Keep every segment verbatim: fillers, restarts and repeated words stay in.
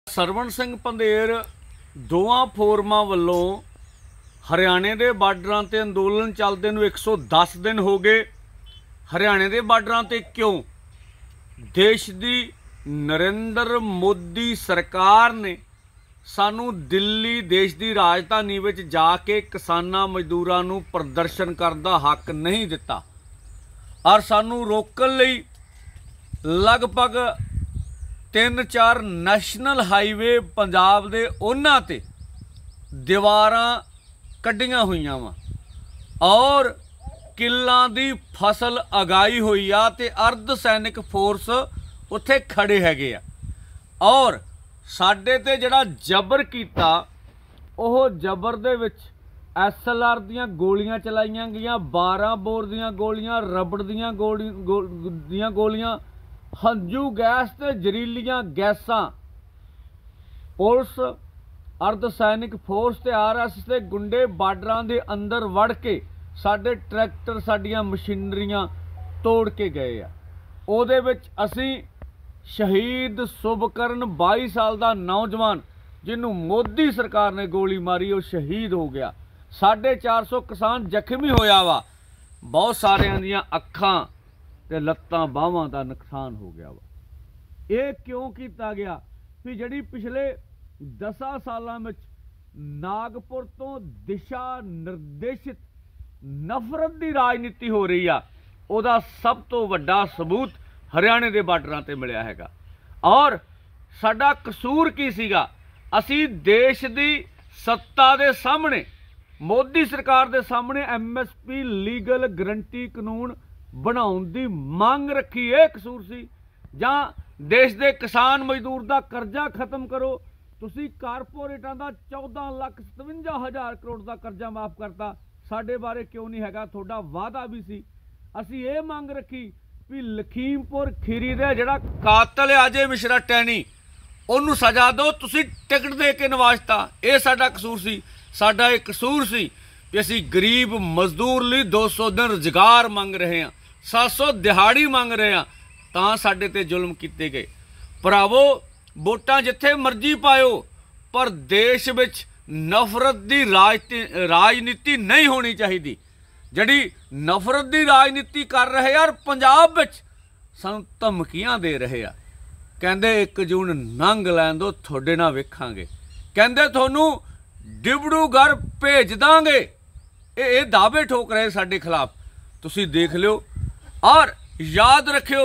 ਸਰਵਣ ਸਿੰਘ ਪੰਧੇਰ ਦੋਵਾਂ ਫੋਰਮਾਂ ਵੱਲੋਂ हरियाणे के बार्डरां ते अंदोलन चलदे नूं एक सौ दस दिन हो गए। हरियाणे के बार्डरां ते क्यों? देश की नरेंद्र मोदी सरकार ने सानू दिल्ली देश की राजधानी विच जाके किसानां मजदूरां नूं प्रदर्शन करन दा हक नहीं दिता और सानू रोकण लई लगभग तीन चार नैशनल हाईवे पंजाब दे उन्हां ते दीवारां कड्डियां हुईयां वा और किल्लां दी फसल अगाई हुई आ ते अर्ध सैनिक फोर्स उत्थे खड़े हैगे आ और साडे ते जिहड़ा जबर कीता ओह जबर दे विच एस एल आर दीयां गोलियां चलाईयां गईयां, बारह बोर दीयां गोलियां, रबड़ दीयां गोली गो, दीयां गोलियां, हंजू गैस ते जहरीलियां गैसां। पुलिस अर्ध सैनिक फोर्स ते आर एस ते गुंडे बार्डरां दे अंदर वड़ के साडे ट्रैक्टर साडियां मशीनरियां तोड़ के गए आ। ओहदे विच असीं शहीद शुभकरण बाईस साल का नौजवान जिन्हों मोदी सरकार ने गोली मारी वो शहीद हो गया। साढ़े चार सौ किसान जख्मी होया वा। बहुत सारियां दियां अखां ते लत्तां बाहां का नुकसान हो गया वा। ये क्यों किया गया भी जिहड़ी पिछले दसा सालां विच नागपुर तो दिशा निर्देशित नफरत की राजनीति हो रही आ, उहदा सब तो वड्डा सबूत हरियाणे के बार्डरां ते मिलिया हैगा। और साडा कसूर की सीगा? असी देश की सत्ता दे सामने मोदी सरकार दे सामने M S P legal guarantee कानून बनाउण दी मंग रखी। ये कसूर सी जां देश के किसान मजदूर का करजा खत्म करो। तुसी कारपोरेटां दा चौदह लख सतवंजा हज़ार करोड़ का करजा माफ करता, साडे बारे क्यों नहीं हैगा? तुहाडा वादा भी सी। असी ये मंग रखी भी लखीमपुर खीरी दे जिहड़ा कातल है अजय मिश्रा टैनी उन्होंने सजा दो, तुसी टिकट दे के नवाजता। ये साडा कसूर सी। साडा ये कसूर सी कि असी गरीब मजदूर लई दो सौ दिन रोजगार मंग रहे हैं, सात सौ दिहाड़ी मंग रहे हैं, तां साडे ते जुल्म कीते गए। भरावो वोटां जिथे मर्जी पाओ पर देश विच नफरत की राजती राजनीति नहीं होनी चाहिए। जिहड़ी नफरत की राजनीति कर रहे और पंजाब विच सानूं धमकियां दे रहे आ। कहंदे एक जून नंग लैण दो, तुहाडे नाल वेखांगे। कहंदे तुहानूं डिब्रूगढ़ भेज दांगे। ये दावे ठोक रहे साडे खिलाफ। तुसीं देख लिओ और याद रखियो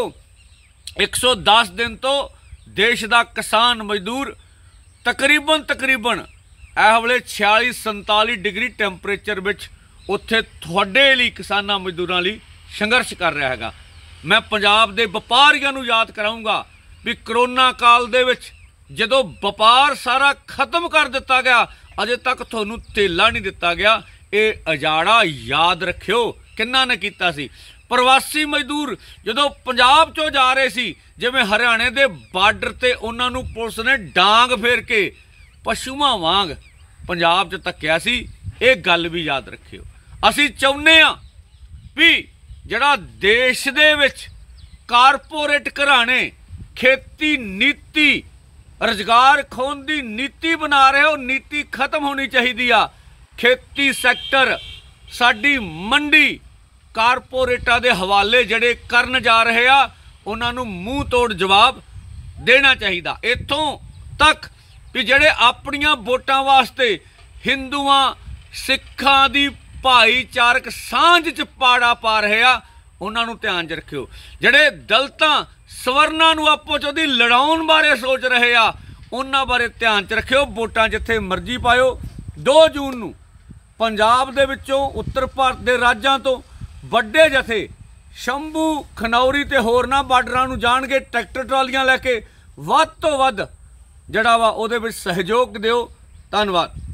एक सौ दस दिन तो देश का किसान मजदूर तकरीबन तकरीबन इस वेले छियाली संताली डिग्री टैंपरेचर विच उत्थे तुहाडे लई किसानां मजदूरां लई संघर्ष कर रहा है। मैं पंजाब के व्यापारियों नूं याद कराऊँगा भी करोना काल दे विच जदों व्यापार सारा खत्म कर दिता गया, अजे तक तुहानूं धेला नहीं दिता गया। ये अजाड़ा याद रखियो किन्ना ने कीता सी। प्रवासी मजदूर जदों पंजाब चों जा रहे सी, जिवें हरियाणे दे बार्डर ते उन्हां नूं पुलिस ने डांग फेर के पशुआं वांग पंजाब च धक्किया सी। ये गल भी याद रखियो। असीं चाहुंदे आ भी जिहड़ा देश दे विच कारपोरेट घराणे खेती नीति रोजगार खोण दी नीति बना रहे हो, नीति खत्म होनी चाहिए आ। खेती सैक्टर साडी मंडी कारपोरेटां दे हवाले जिहड़े करन जा रहे आ उन्हां नूं मूँह तोड़ जवाब देना चाहिए। इत्थों तक भी जिहड़े अपनियां वोटां वास्ते हिंदुआं सिखां दी भाईचारक सांझ च पाड़ा पा रहे आ, उन्हां नूं ध्यान च रखियो। जिहड़े दलितां सवरनां नूं आपो च ओहदी लड़ाउण बारे सोच रहे आ, उन्हां बारे ध्यान च रखियो। वोटां जिथे मर्जी पाओ। दो जून नूं पंजाब दे विचों उत्तर भारत दे राज्यां तो ਵੱਡੇ जथे शंभू खनौरी ते होरनां बार्डरां नूं जाणगे ट्रैक्टर ट्रालियां लैके वध तो वध जिहड़ा वा उहदे विच सहयोग दिओ। धन्नवाद।